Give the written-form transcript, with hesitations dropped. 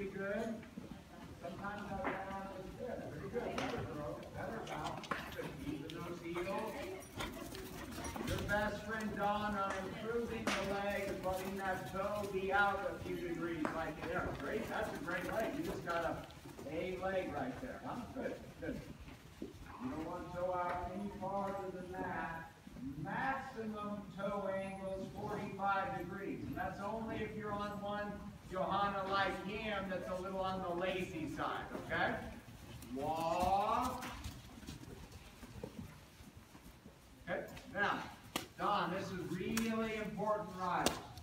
pretty good. Sometimes that balance is good. Pretty good. Better throw. Better bounce. Good. Keeping those heels. Your best friend Don on improving the leg is letting that toe be out a few degrees like there. Great. That's a great leg. You just got a leg right there. Huh? Good. Good. You don't want toe out any farther than that. Maximum toe angle is 45 degrees. And that's only if you're on one Johanna like him that's a little on the lazy side, okay? Walk. Okay, now, Don, this is really important riders.